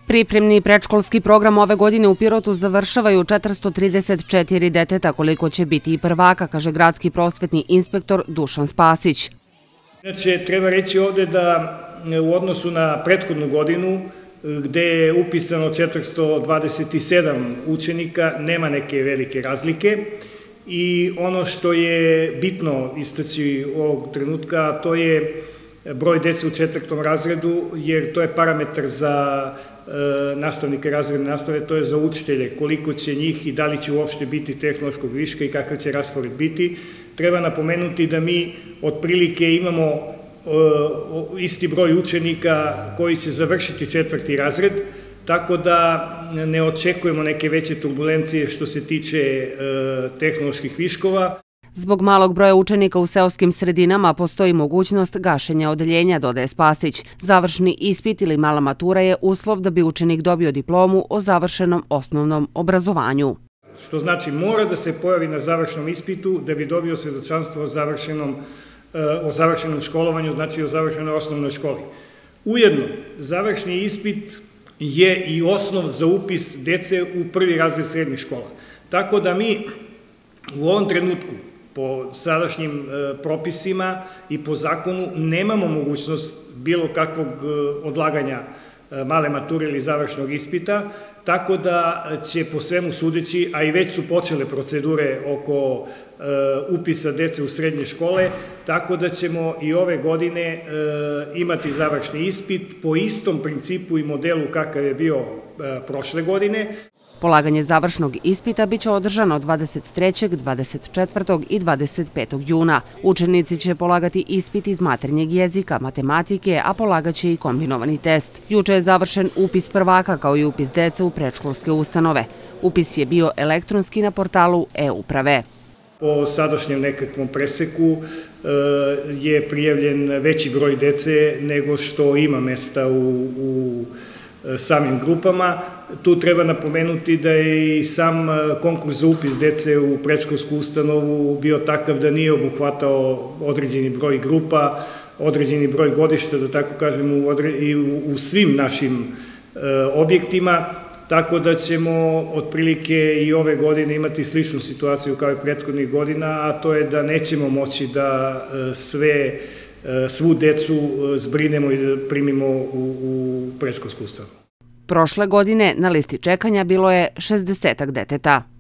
Pripremni predškolski program ove godine u Pirotu završavaju 434 deteta, koliko će biti i prvaka, kaže gradski prosvetni inspektor Dušan Spasić. Inače, treba reći ovde da u odnosu na prethodnu godinu, gde je upisano 427 učenika, nema neke velike razlike. I ono što je bitno istaći ovog trenutka, to je broj dece u 4. razredu, jer to je parametar za nastavnike razredne nastave, to je za učitelje, koliko će njih i da li će uopšte biti tehnološkog viška i kakav će raspored biti. Treba napomenuti da mi otprilike imamo isti broj učenika koji će završiti 4. razred, tako da ne očekujemo neke veće turbulencije što se tiče tehnoloških viškova. Zbog malog broja učenika u seoskim sredinama postoji mogućnost gašenja odeljenja, dodaje Spasić. Završni ispit ili mala matura je uslov da bi učenik dobio diplomu o završenom osnovnom obrazovanju. Što znači mora da se pojavi na završnom ispitu da bi dobio svedočanstvo o završenom školovanju, znači o završenoj osnovnoj školi. Ujedno, završni ispit je i osnov za upis dece u 1. razred srednjih škola. Tako da mi u ovom trenutku, po sadašnjim propisima i po zakonu, nemamo mogućnost bilo kakvog odlaganja male mature ili završnog ispita, tako da će po svemu sudeći, a i već su počele procedure oko upisa dece u srednje škole, tako da ćemo i ove godine imati završni ispit po istom principu i modelu kakav je bio prošle godine. Polaganje završnog ispita biće održano 23., 24. i 25. juna. Učenici će polagati ispit iz maternjeg jezika, matematike, a polagaće i kombinovani test. Juče je završen upis prvaka kao i upis dece u predškolske ustanove. Upis je bio elektronski na portalu e-uprave. Po sadašnjem nekakvom preseku je prijavljen veći broj dece nego što ima mesta u samim grupama. Tu treba napomenuti da je i sam konkurs za upis dece u predškolsku ustanovu bio takav da nije obuhvatao određeni broj grupa, određeni broj godišta, da tako kažem, i u svim našim objektima, tako da ćemo otprilike i ove godine imati sličnu situaciju kao i prethodnih godina, a to je da nećemo moći da svu decu zbrinemo i da primimo u predškolsku ustanovu. Prošle godine na listi čekanja bilo je 60 deteta.